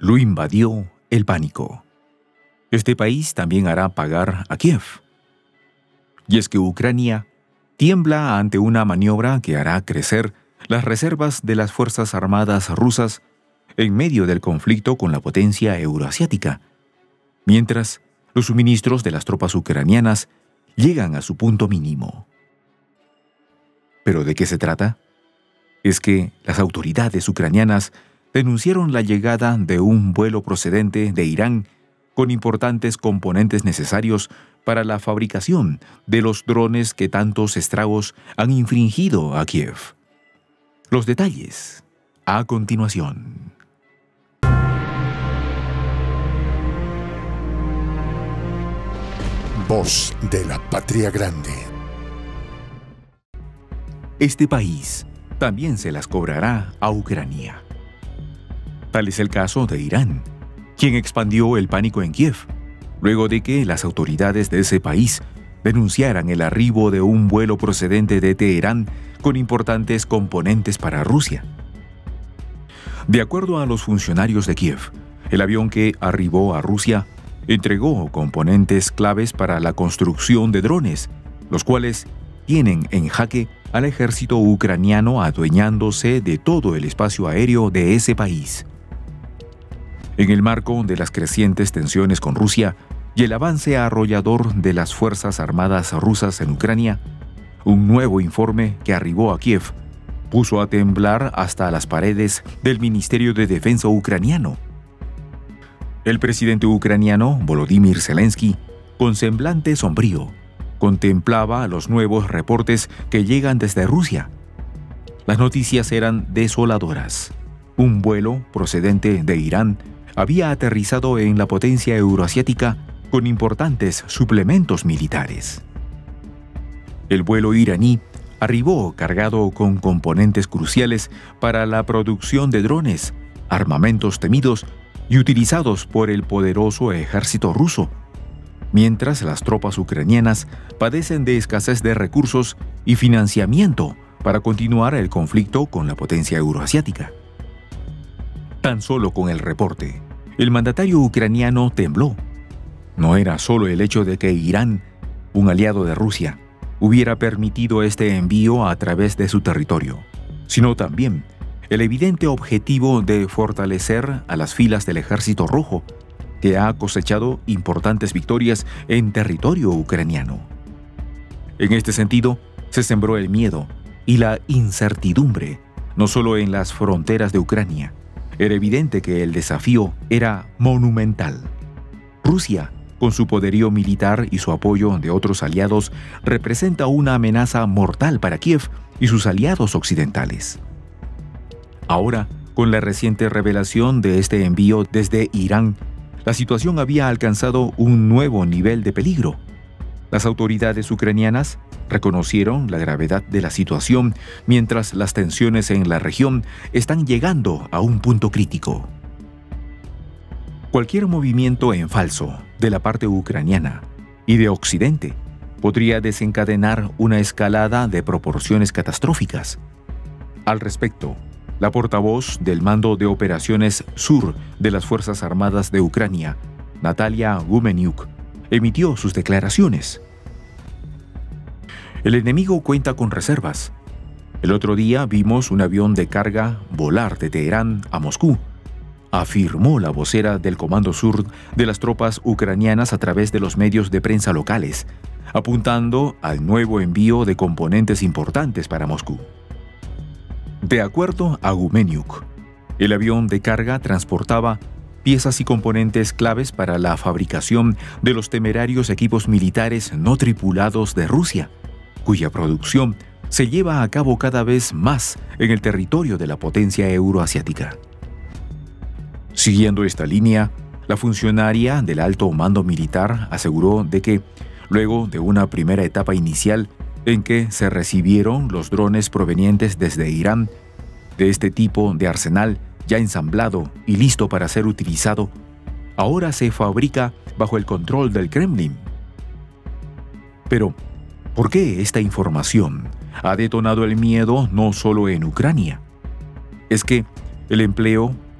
Lo invadió el pánico. Este país también hará pagar a Kiev. Y es que Ucrania tiembla ante una maniobra que hará crecer las reservas de las Fuerzas Armadas rusas en medio del conflicto con la potencia euroasiática, mientras los suministros de las tropas ucranianas llegan a su punto mínimo. ¿Pero de qué se trata? Es que las autoridades ucranianas denunciaron la llegada de un vuelo procedente de Irán con importantes componentes necesarios para la fabricación de los drones que tantos estragos han infringido a Kiev. Los detalles a continuación. Voz de la Patria Grande. Este país también se las cobrará a Ucrania. Tal es el caso de Irán, quien expandió el pánico en Kiev, luego de que las autoridades de ese país denunciaran el arribo de un vuelo procedente de Teherán con importantes componentes para Rusia. De acuerdo a los funcionarios de Kiev, el avión que arribó a Rusia entregó componentes claves para la construcción de drones, los cuales tienen en jaque al ejército ucraniano adueñándose de todo el espacio aéreo de ese país. En el marco de las crecientes tensiones con Rusia y el avance arrollador de las Fuerzas Armadas rusas en Ucrania, un nuevo informe que arribó a Kiev puso a temblar hasta las paredes del Ministerio de Defensa ucraniano. El presidente ucraniano, Volodymyr Zelensky, con semblante sombrío, contemplaba los nuevos reportes que llegan desde Rusia. Las noticias eran desoladoras. Un vuelo procedente de Irán había aterrizado en la potencia euroasiática con importantes suplementos militares. El vuelo iraní arribó cargado con componentes cruciales para la producción de drones, armamentos temidos y utilizados por el poderoso ejército ruso, mientras las tropas ucranianas padecen de escasez de recursos y financiamiento para continuar el conflicto con la potencia euroasiática. Tan solo con el reporte, el mandatario ucraniano tembló. No era solo el hecho de que Irán, un aliado de Rusia, hubiera permitido este envío a través de su territorio, sino también el evidente objetivo de fortalecer a las filas del Ejército Rojo, que ha cosechado importantes victorias en territorio ucraniano. En este sentido, se sembró el miedo y la incertidumbre, no solo en las fronteras de Ucrania. Era evidente que el desafío era monumental. Rusia, con su poderío militar y su apoyo de otros aliados, representa una amenaza mortal para Kiev y sus aliados occidentales. Ahora, con la reciente revelación de este envío desde Irán, la situación había alcanzado un nuevo nivel de peligro. Las autoridades ucranianas reconocieron la gravedad de la situación, mientras las tensiones en la región están llegando a un punto crítico. Cualquier movimiento en falso de la parte ucraniana y de Occidente podría desencadenar una escalada de proporciones catastróficas. Al respecto, la portavoz del Mando de Operaciones Sur de las Fuerzas Armadas de Ucrania, Natalia Gumeniuk, emitió sus declaraciones. El enemigo cuenta con reservas. El otro día vimos un avión de carga volar de Teherán a Moscú, afirmó la vocera del Comando Sur de las tropas ucranianas a través de los medios de prensa locales, apuntando al nuevo envío de componentes importantes para Moscú. De acuerdo a Gumeniuk, el avión de carga transportaba piezas y componentes claves para la fabricación de los temerarios equipos militares no tripulados de Rusia, cuya producción se lleva a cabo cada vez más en el territorio de la potencia euroasiática. Siguiendo esta línea, la funcionaria del alto mando militar aseguró de que, luego de una primera etapa inicial en que se recibieron los drones provenientes desde Irán, de este tipo de arsenal ya ensamblado y listo para ser utilizado, ahora se fabrica bajo el control del Kremlin. Pero, ¿por qué esta información ha detonado el miedo no solo en Ucrania? Es que el empleo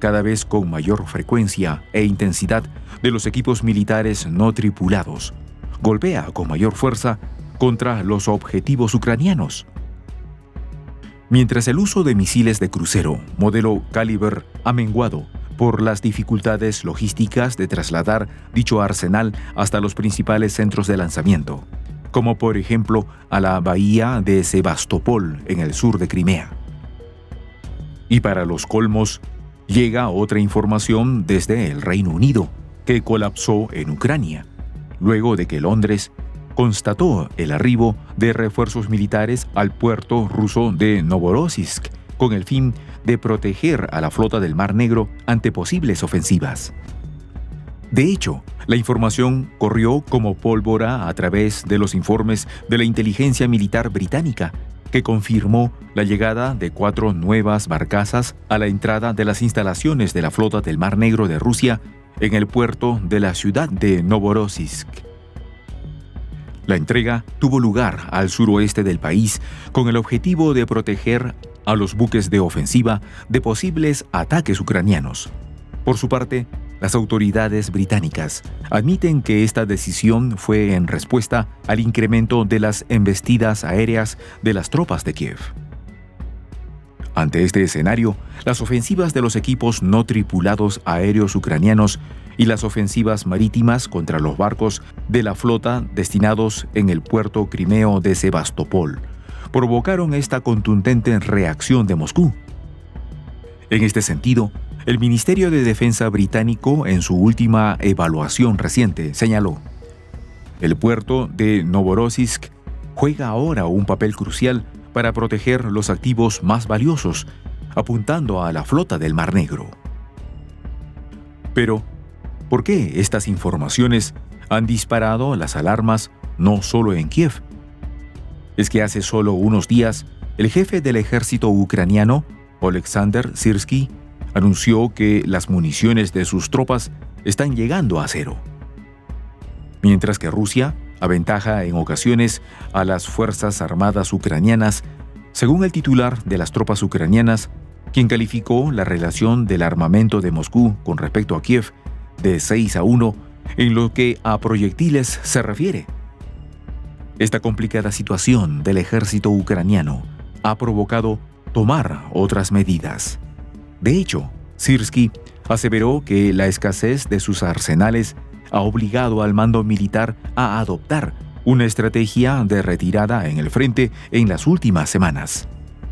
cada vez con mayor frecuencia e intensidad de los equipos militares no tripulados, golpea con mayor fuerza contra los objetivos ucranianos. Mientras el uso de misiles de crucero modelo Caliber ha menguado por las dificultades logísticas de trasladar dicho arsenal hasta los principales centros de lanzamiento, como por ejemplo a la bahía de Sebastopol en el sur de Crimea. Y para los colmos, llega otra información desde el Reino Unido, que colapsó en Ucrania, luego de que Londres constató el arribo de refuerzos militares al puerto ruso de Novorossiysk con el fin de proteger a la flota del Mar Negro ante posibles ofensivas. De hecho, la información corrió como pólvora a través de los informes de la inteligencia militar británica, que confirmó la llegada de 4 nuevas barcazas a la entrada de las instalaciones de la flota del Mar Negro de Rusia en el puerto de la ciudad de Novorossiysk. La entrega tuvo lugar al suroeste del país con el objetivo de proteger a los buques de ofensiva de posibles ataques ucranianos. Por su parte, las autoridades británicas admiten que esta decisión fue en respuesta al incremento de las embestidas aéreas de las tropas de Kiev. Ante este escenario, las ofensivas de los equipos no tripulados aéreos ucranianos y las ofensivas marítimas contra los barcos de la flota destinados en el puerto crimeo de Sebastopol provocaron esta contundente reacción de Moscú. En este sentido, el Ministerio de Defensa británico, en su última evaluación reciente, señaló: el puerto de Novorossiysk juega ahora un papel crucial para proteger los activos más valiosos, apuntando a la flota del Mar Negro. Pero, ¿por qué estas informaciones han disparado las alarmas no solo en Kiev? Es que hace solo unos días, el jefe del ejército ucraniano, Oleksandr Syrskyi, anunció que las municiones de sus tropas están llegando a cero. Mientras que Rusia aventaja en ocasiones a las Fuerzas Armadas ucranianas, según el titular de las tropas ucranianas, quien calificó la relación del armamento de Moscú con respecto a Kiev de 6-1 en lo que a proyectiles se refiere. Esta complicada situación del ejército ucraniano ha provocado tomar otras medidas. De hecho, Syrskyi aseveró que la escasez de sus arsenales ha obligado al mando militar a adoptar una estrategia de retirada en el frente en las últimas semanas.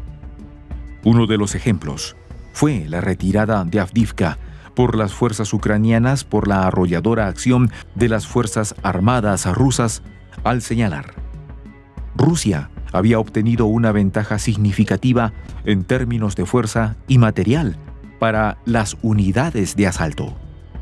Uno de los ejemplos fue la retirada de Avdiivka por las fuerzas ucranianas por la arrolladora acción de las Fuerzas Armadas rusas, al señalar: Rusia había obtenido una ventaja significativa en términos de fuerza y material para las unidades de asalto.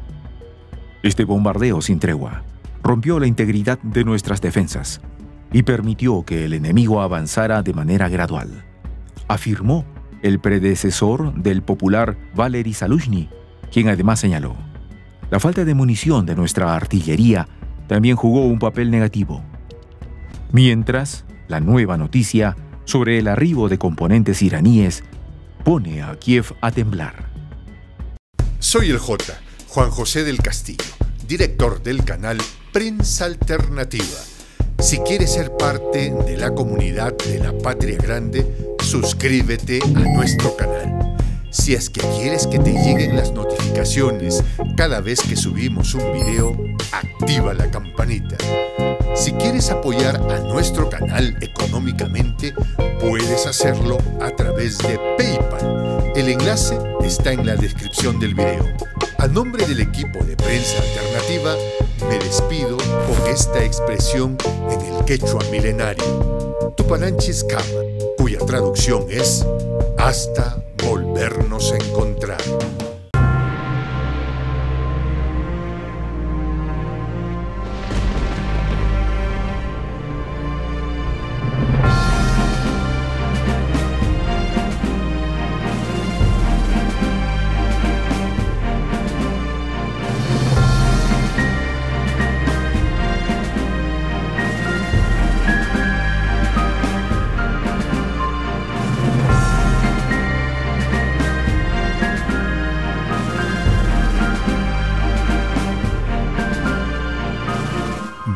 Este bombardeo sin tregua rompió la integridad de nuestras defensas y permitió que el enemigo avanzara de manera gradual, afirmó el predecesor del popular Valery Zaluzhny, quien además señaló: la falta de munición de nuestra artillería también jugó un papel negativo. Mientras, la nueva noticia sobre el arribo de componentes iraníes pone a Kiev a temblar. Soy el J, Juan José del Castillo, director del canal Prensa Alternativa. Si quieres ser parte de la comunidad de la Patria Grande, suscríbete a nuestro canal. Si es que quieres que te lleguen las notificaciones cada vez que subimos un video, activa la campanita. Si quieres apoyar a nuestro canal económicamente, puedes hacerlo a través de PayPal. El enlace está en la descripción del video. A nombre del equipo de Prensa Alternativa, me despido con esta expresión en el quechua milenario, Tupananchis Kama, cuya traducción es: hasta volvernos a encontrar.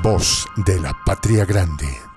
Voz de la Patria Grande.